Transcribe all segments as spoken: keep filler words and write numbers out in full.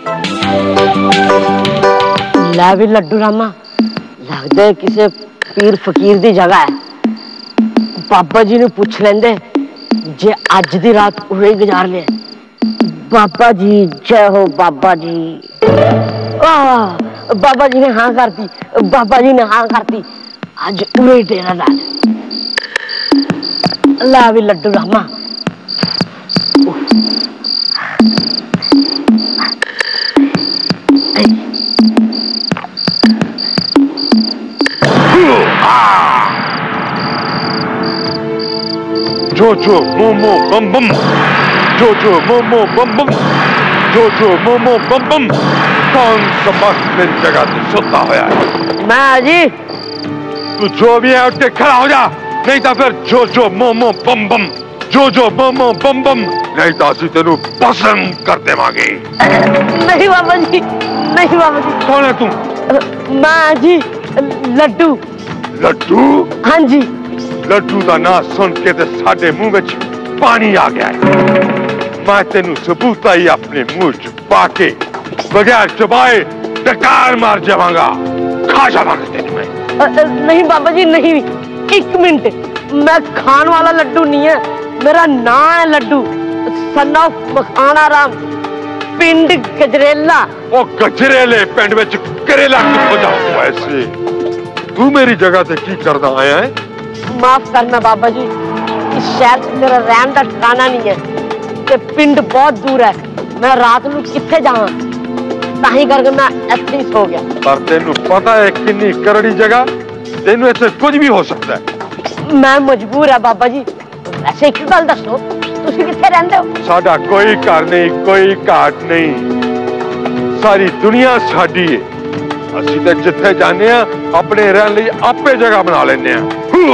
लै भी लड्डू रामा लगता है किसी पीर फकीर की जगह है। बाबा जी ने पूछ लेंदे जे अज दी रात उरे गुजार ले। बाबा जी जय हो बाबा जी। आ, बाबा जी ने हाँ कर दी, बाबा जी ने हाँ कर दी। अज उरे डेरा डाल ला भी लड्डू रामा। जो जो मोमो बम बम, जो जो मोमो बम बम, जो जो मोमो बम बम। कौन सा मस्त मेरी जगह से सोता होया है? मैं जी। तू जो भी है उठ के खड़ा हो जा, नहीं तो फिर जो जो मोमो बम बम, जो जो मोमो बम बम, नहीं तो असि तेनू पसंद कर देवांगे। नहीं बाबा जी, नहीं बाबा जी। कौन है तू? मैं जी लड्डू। लड्डू? हाँ जी। लड्डू का ना सुन के ते साडे मुंह विच पानी आ गया है। मैं तेनू सबूता ही अपने मुंह च पाके बगैर चबाए डकार मार जावांगा, खा जावांगा तेनू मैं। नहीं बाबा जी नहीं, एक मिनट, मैं खान वाला लड्डू नहीं है, मेरा नाम है लड्डू, सन ऑफ मखाना राम, पिंड गजरेला। ओ गजरेले पिंड विच करेला किथों जाऊं ऐसे? तू मेरी जगह से की करना आया है? माफ करना बाबा जी, इस शहर से मेरा रहन का ठिकाना नहीं है, ते पिंड बहुत दूर है, मैं रात में किथे जावां, ताही करके मैं ऐसे ही सो गया। पर तेनू पता है कितनी करड़ी जगह, तेनू ऐसे कुछ भी हो सकता है। मैं मजबूर है बाबा जी। वैसे एक गल दसो, तुसी किथे रहंदे हो? साडा कोई घर नहीं, कोई घाट नहीं, सारी दुनिया साडी है। ਅਸੀਂ ਤੇ ਜਿੱਥੇ ਜਾਂਦੇ ਆ ਆਪਣੇ ਰਹਿਣ ਲਈ ਆਪੇ ਜਗ੍ਹਾ ਬਣਾ ਲੈਂਦੇ ਆ।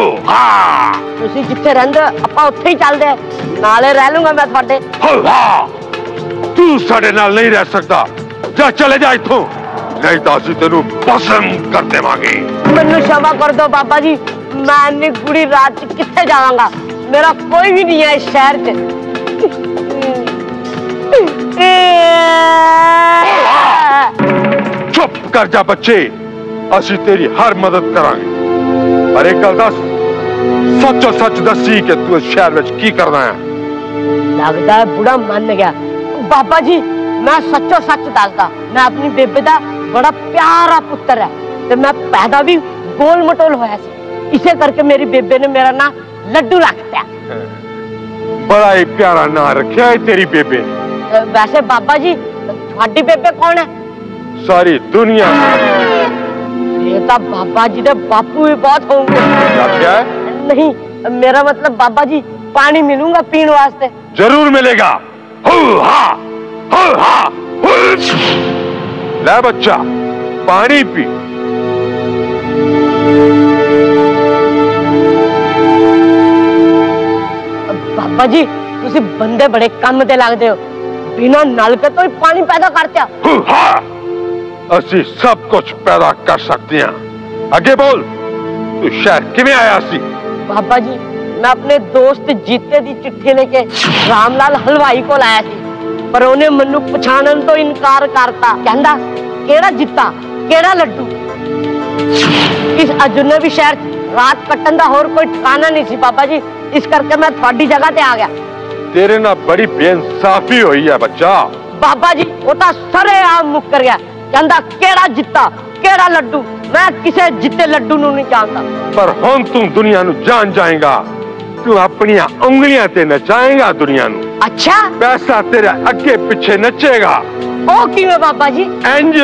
ਹਾਂ ਤੁਸੀਂ ਜਿੱਥੇ ਰਹਿੰਦੇ ਆਪਾਂ ਉੱਥੇ ਹੀ ਚੱਲਦੇ ਆ, ਨਾਲੇ ਰਹਿ ਲੂੰਗਾ ਮੈਂ ਤੁਹਾਡੇ। ਹਾਂ ਤੂੰ ਸਾਡੇ ਨਾਲ ਨਹੀਂ ਰਹਿ ਸਕਦਾ, ਜਾ ਚਲੇ ਜਾ ਇੱਥੋਂ, ਨਹੀਂ ਤਾਂ ਅਸੀਂ ਤੈਨੂੰ ਪਸੰਦ ਕਰ ਦੇਵਾਂਗੇ। ਮੈਨੂੰ क्षमा कर दो बाबा जी, मैं इन्नी बुरी रात च किथे जावांगा, मेरा कोई भी नहीं है इस शहर च। चुप कर जा बच्चे, असी तेरी हर मदद करांगे, पर एक गल दस, सचो सच दसी कि तू इस शहर में की करना है? लगता है बुढ़ा मान गया। बाबा जी मैं सचो सच दसदा, मैं अपनी बेबे दा बड़ा प्यारा पुत्र है, ते मैं पैदा भी गोल मटोल होया सी, इसे करके मेरी बेबे ने मेरा नाम लड्डू रख दिया। बड़ा ही प्यारा नाम रखा है तेरी बेबे ने। वैसे बाबा जी ਤੁਹਾਡੀ बेबे कौन है? सारी दुनिया। ये तो बाबा जी दे बापू भी बहुत होंगे। क्या है? नहीं, मेरा मतलब बाबा जी पानी मिलूंगा पीने वास्ते? जरूर मिलेगा। हो हा, हो हा, हो। ले बच्चा पानी पी। बाबा जी तुसी बंदे बड़े काम दे लगदे हो, बिना नल के तो ही पानी पैदा करते हो। हाँ, असी सब कुछ पैदा कर सकते हैं। आगे बोल, तू शहर किवें आया सी? बाबा जी मैं अपने दोस्त जीते दी चिट्ठी लेके रामलाल हलवाई को लाया सी, पर उन्हें मनु पछाणन तो इनकार करता। कहंदा केड़ा जीता, केड़ा लड्डू। इस अजनबी शहर रात कट्टन दा होर कोई ठिकाना नहीं सी बाबा जी, इस करके मैं थोड़ी जगह ते आ गया। तेरे ना बड़ी बेइंसाफी हुई है बच्चा। बाबा जी वो तो सरेआम मुकर गया, कहंदा केड़ा जित्ता, केड़ा लड्डू। मैं किसे जिते लड्डू नू नहीं जानता। पर हुण तू दुनिया नू जान जाएगा, तू अपनी उंगलियां ते नचाएगा दुनिया नू। अच्छा, पैसा तेरे अगे पीछे नचेगा। ओ किवें बाबा जी? इंज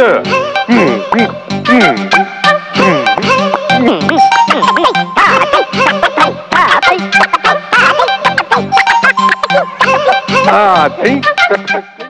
हाँ,